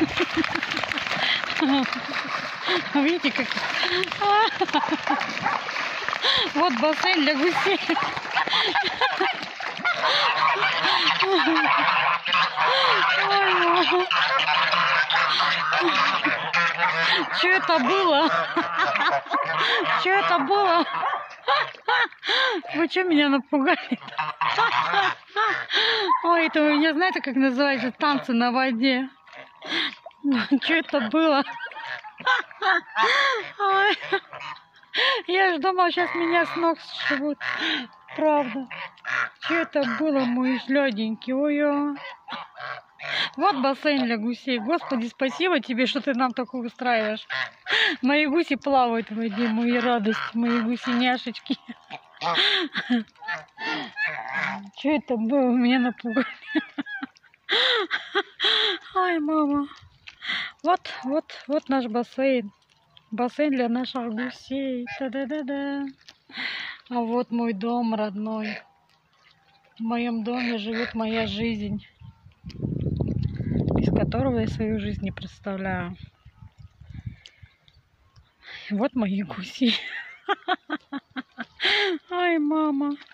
Видите, как... Вот бассейн для гусей. Что это было? Что это было? Вы что меня напугали? Ой, это вы не знаете, как называется танцы на воде? Что это было? Ой. Я ж думала, сейчас меня с ног сшибут. Правда. Что это было, мой лёденький? Ой-ой. Вот бассейн для гусей. Господи, спасибо тебе, что ты нам такое устраиваешь. Мои гуси плавают в воде, мои радости, мои гусеняшечки. Что это было? Меня напугали. Ай, мама. Вот наш бассейн. Бассейн для наших гусей. Та-да-да-да. А вот мой дом родной. В моем доме живет моя жизнь, без которого я свою жизнь не представляю. Вот мои гуси. Ай, мама.